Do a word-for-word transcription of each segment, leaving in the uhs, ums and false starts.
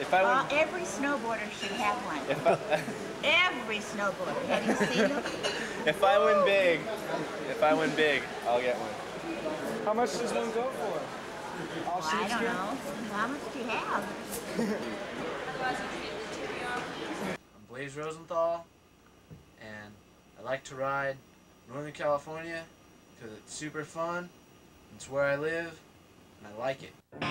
If I Uh, win, every snowboarder should have one. if I, Every snowboarder. Have you seen them? if I win big, if I win big, I'll get one. How much does one go for? All Well, I don't know. How much do you have? I'm Blaze Rosenthal, and I like to ride Northern California because it's super fun, it's where I live, and I like it.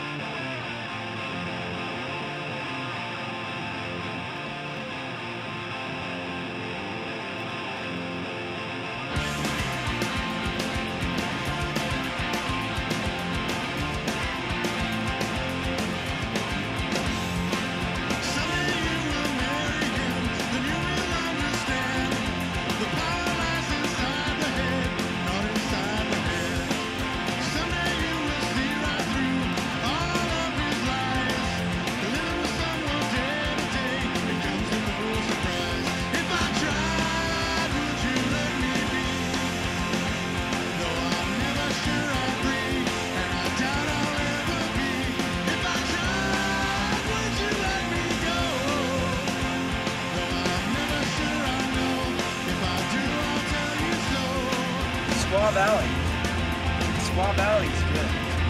Squaw Valley. Squaw Valley's good.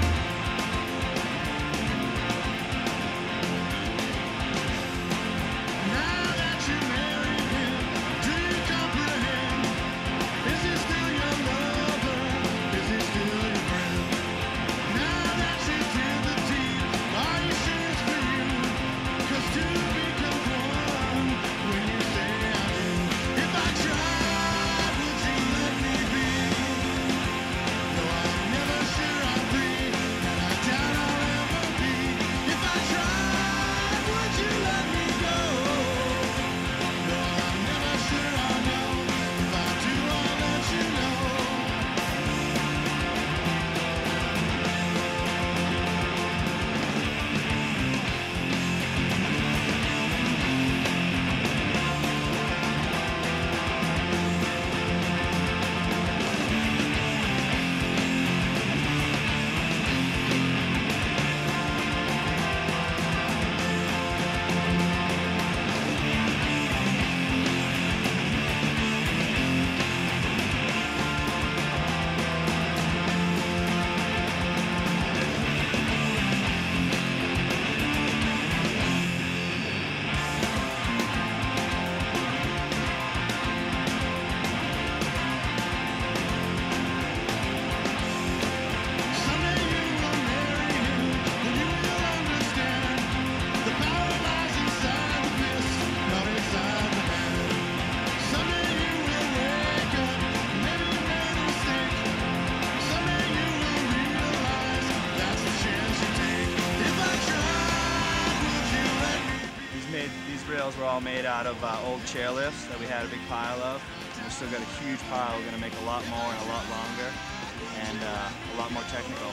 These rails were all made out of uh, old chairlifts that we had a big pile of. And we still got a huge pile. We're going to make a lot more and a lot longer and uh, a lot more technical.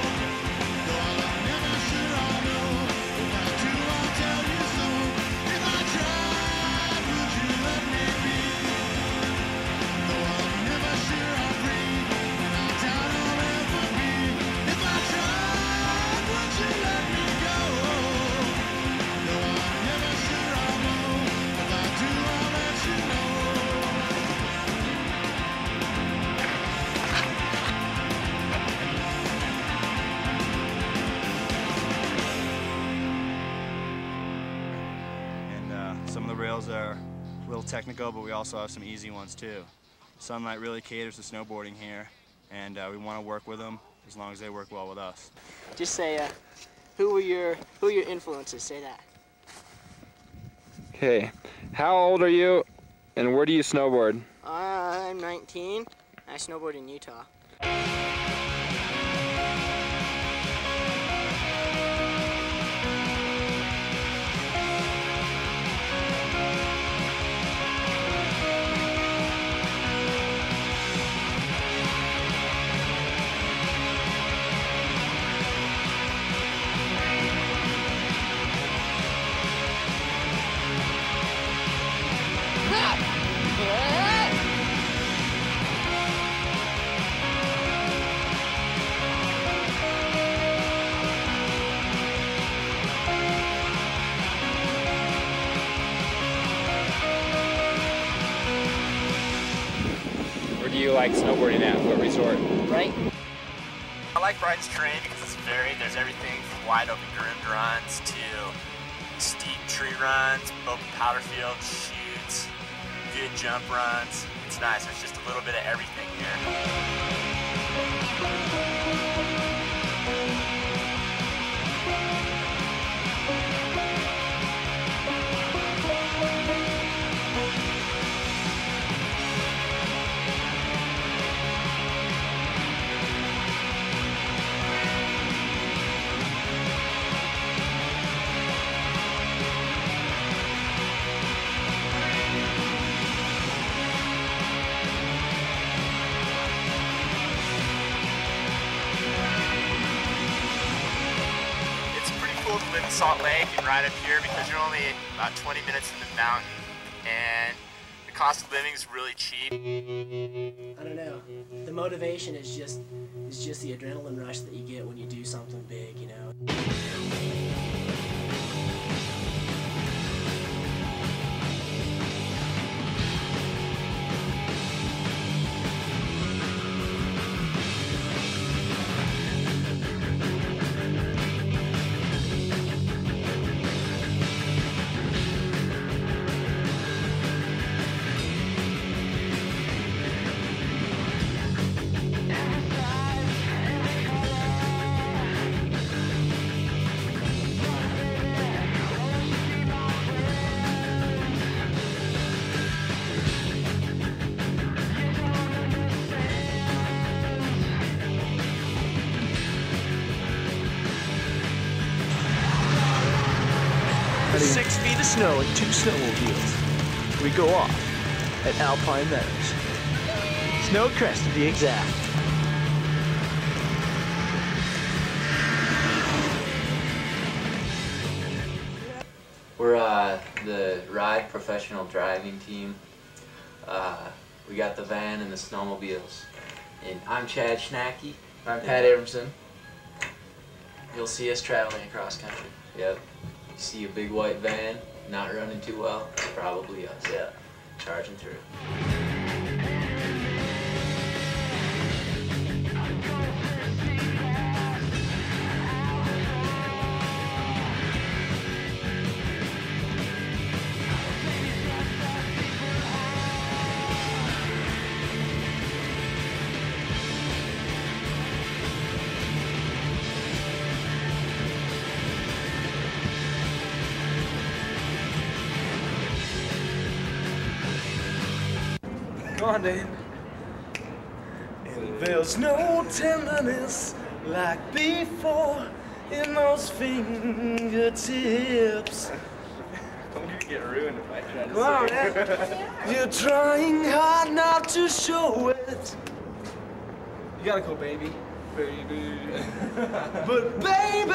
Some of the rails are a little technical, but we also have some easy ones too. Sunlight really caters to snowboarding here, and uh, we want to work with them as long as they work well with us. Just say, uh, who were your who are your influences? Say that. Okay, how old are you, and where do you snowboard? Uh, I'm nineteen. I snowboard in Utah. do you like snowboarding at? What resort? Right? I like Brighton's terrain because it's varied. There's everything from wide open groomed runs to steep tree runs, open powder fields, chutes, good jump runs. It's nice. There's just a little bit of everything here. To live in Salt Lake and ride up here because you're only about twenty minutes from the mountain and the cost of living is really cheap. I don't know. The motivation is just is just the adrenaline rush that you get when you do something big, you know. Six feet of snow and two snowmobiles. We go off at Alpine Meadows. Snow Crest to be exact. We're uh, the Ride professional driving team. Uh, we got the van and the snowmobiles. And I'm Chad Schnacky. I'm Pat Abramson. You'll see us traveling across country. Yep. You see a big white van, not running too well, it's probably us. Yeah, charging through. Come on, Dane. And there's no tenderness like before in those fingertips. I'm gonna get ruined if I try to Come on, sing. man. You're trying hard not to show it. You gotta go, baby. Baby. But baby,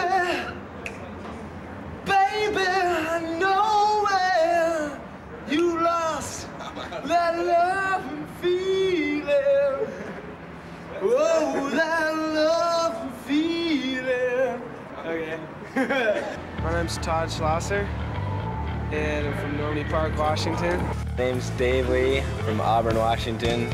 baby, I know where you lost that love and feeling. Oh, that love and feeling. Okay. My name's Todd Schlosser, and I'm from Normandy Park, Washington. My name's Dave Lee from Auburn, Washington.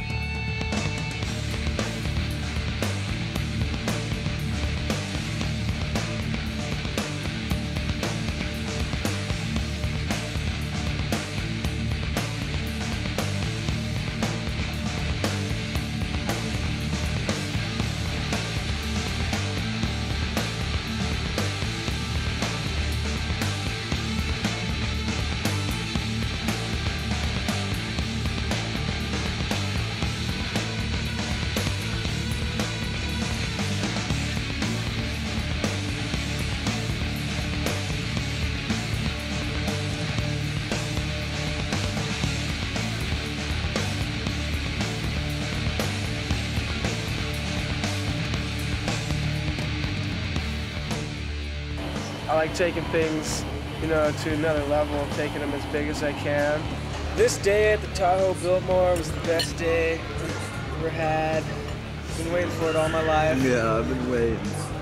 I like taking things, you know, to another level, taking them as big as I can. This day at the Tahoe Biltmore was the best day I've ever had. Been waiting for it all my life. Yeah, I've been waiting.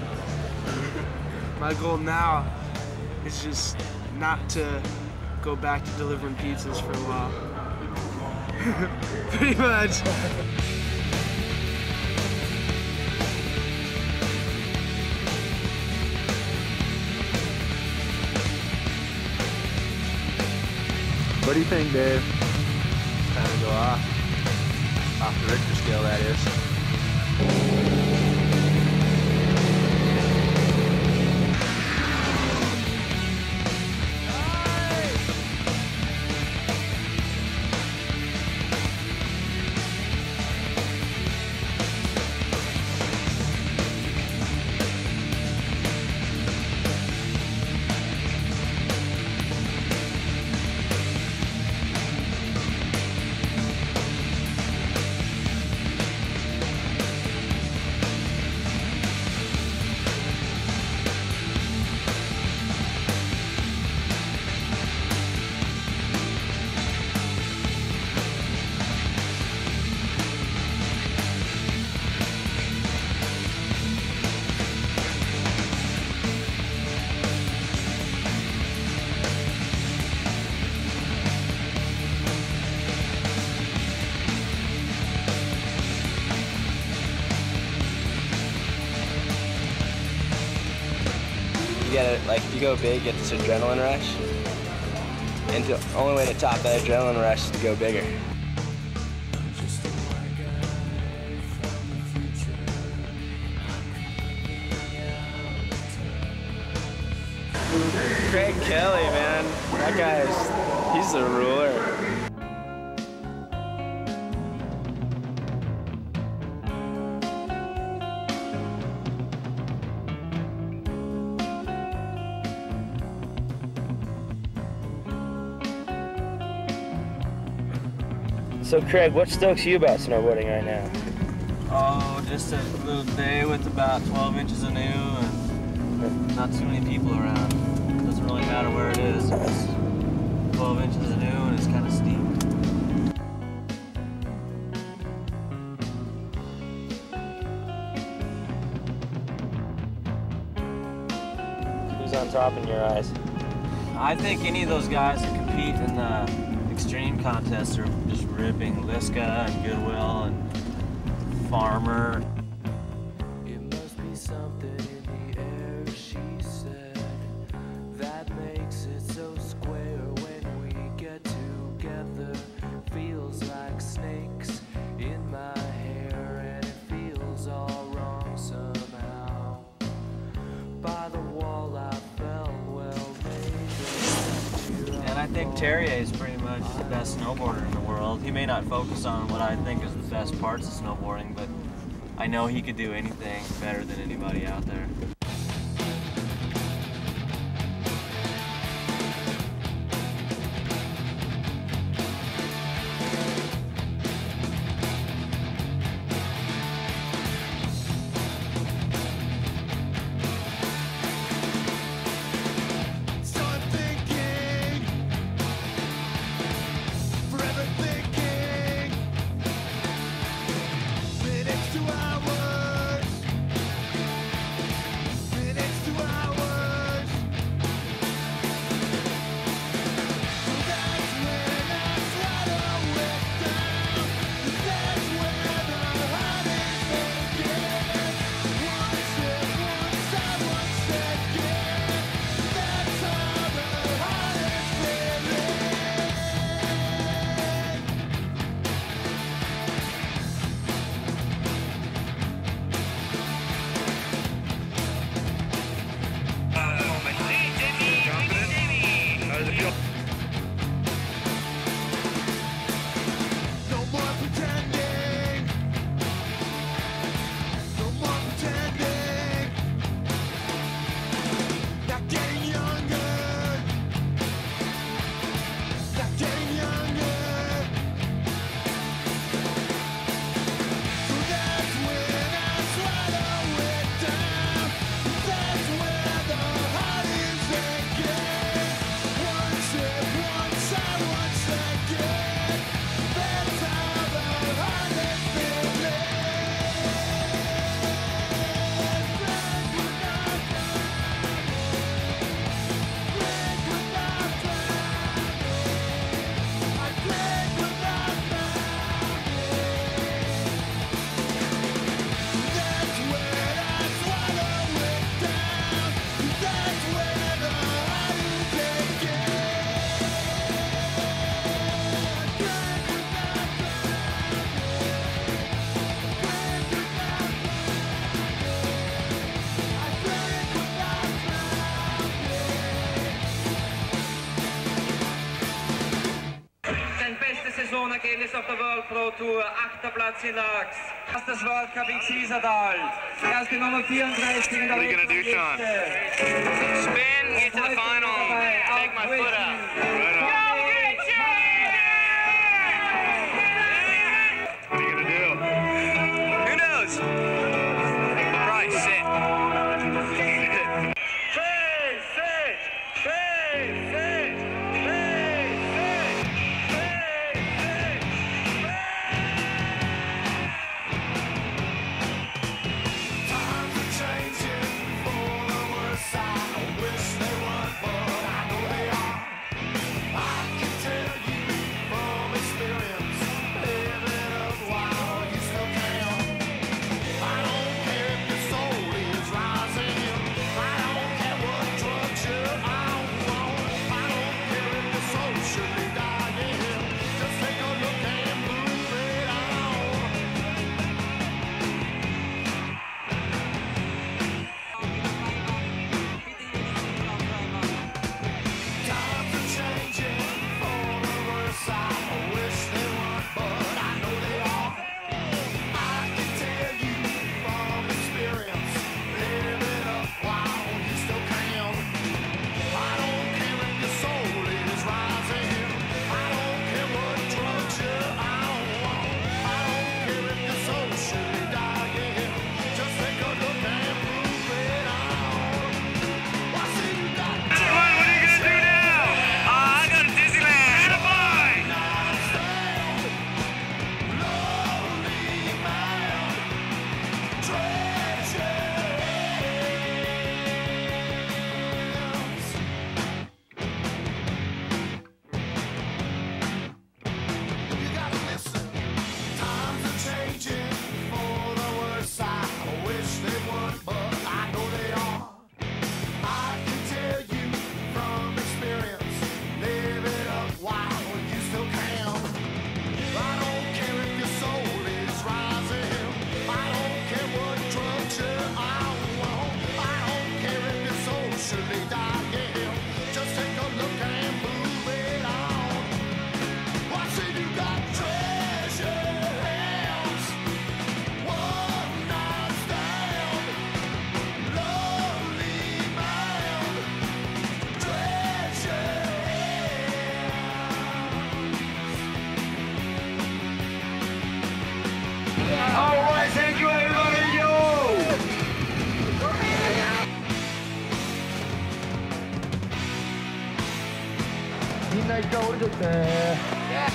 My goal now is just not to go back to delivering pizzas for a while. Pretty much. What do you think, Dave? It's time to go off. Off the Richter scale, that is. You gotta, like, you go big, get this adrenaline rush. And the only way to top that adrenaline rush is to go bigger. Craig Kelly, man. That guy's, he's the ruler. So Craig, what stokes you about snowboarding right now? Oh, just a little day with about twelve inches of new and not too many people around. It doesn't really matter where it is. It's twelve inches of new and it's kind of steep. Who's on top in your eyes? I think any of those guys that compete in the extreme contests are just ripping. Liska and Goodwill and Farmer. It must be something in the air, she said, that makes it so square when we get together. Feels like snakes in my hair and it feels all wrong somehow. By the wall I fell, well maybe. And I think Terrier is pretty much the best snowboarder in the world. He may not focus on what I think is the best parts of snowboarding, but I know he could do anything better than anybody out there. of the World Pro Tour, achter Platz in Lachs. Erstes World Cup in Ziesertal. Erste Nummer vierunddreißig in der What are you gonna do, Sean? Spin, get to the final, take my foot out. Right on. What are you gonna do? Who knows? Probably sit. Midnight Gold there.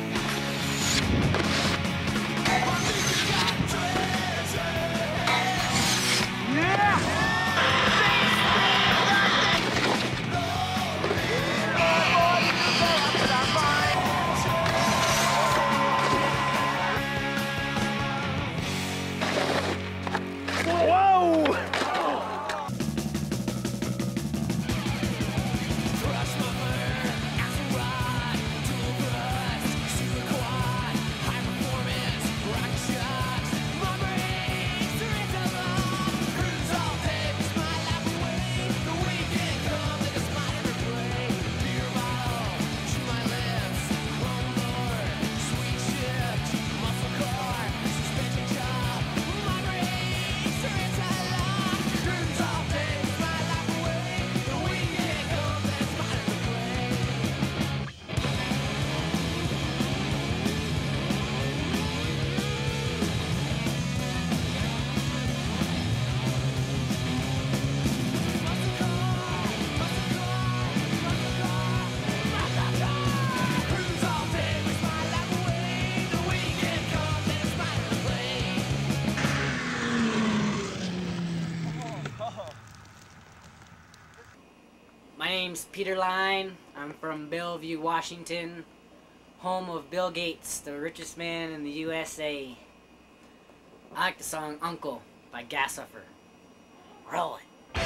My name's Peter Line. I'm from Bellevue, Washington, home of Bill Gates, the richest man in the U S A. I like the song Uncle by Gassuffer. Roll it.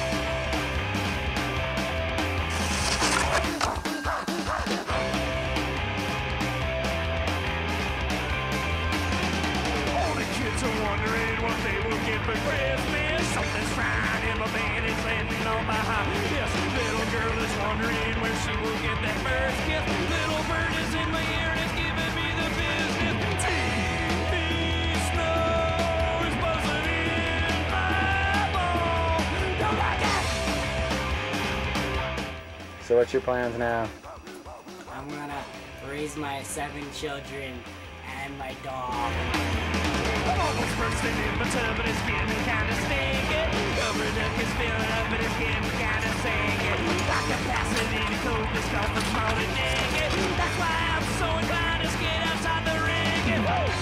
All the kids are wondering what they will get for Christmas. Something's frying in my van, it's landing on my high. Yes, little girl is wondering where she will get that first gift. Little bird is in my ear and it's giving me the business. So what's your plans now? I'm gonna raise my seven children and my dog. Almost bursting in my tub, but it's getting kinda stinky. Covered up, it's filling up, but it's getting kinda sinky. Got capacity to cope this call from small to dingy. That's why I'm so inclined to skate outside the ring. And woo!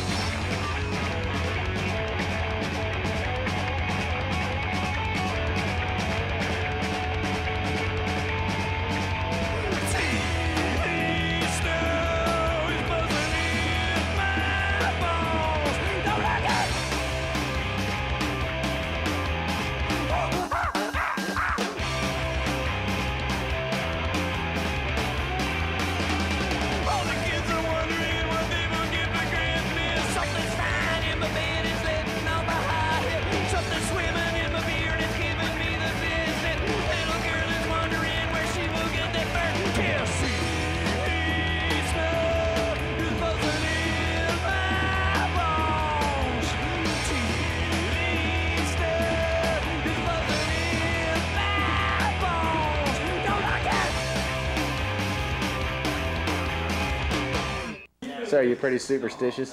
So are you pretty superstitious?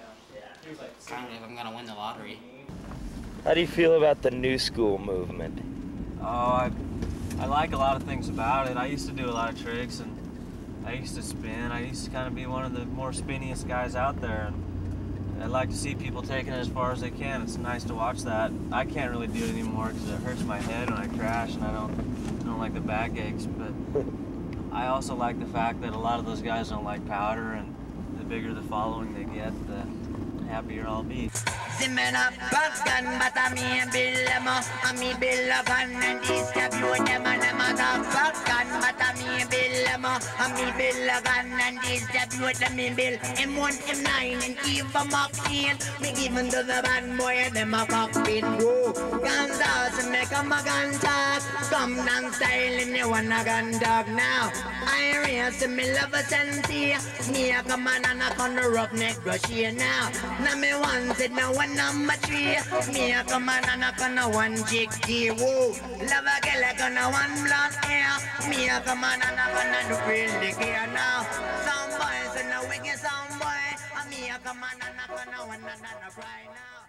Kind of, I'm gonna win the lottery. How do you feel about the new school movement? Oh, I, I like a lot of things about it. I used to do a lot of tricks, and I used to spin. I used to kind of be one of the more spinniest guys out there, and I'd like to see people taking it as far as they can. It's nice to watch that. I can't really do it anymore because it hurts my head when I crash, and I don't, I don't like the back aches. But I also like the fact that a lot of those guys don't like powder, and the bigger the following they get, the happier I'll be. Simena, Baggan, but I mean Billamo, I mean Billagan, and distribute them and them a dog. Baggan, but I mean Billamo, I mean Billagan, and distribute them in Bill. M one, M nine, and even Moxie. Me given to the band boy, and them a cockpit. Whoa, guns out to make them a gun talk. Come down style, and you want a gun dog now. I raise to me love a sensei. Me a come on and I come the roughneck brush here now. Now me one said no one number three. Me a come on and I come the one chick G. Whoa, love a girl a come the one blonde hair. Me a come on and I come the really gear now. Some boys in the wicked some boy. Me a come on and I come the one and I cry now.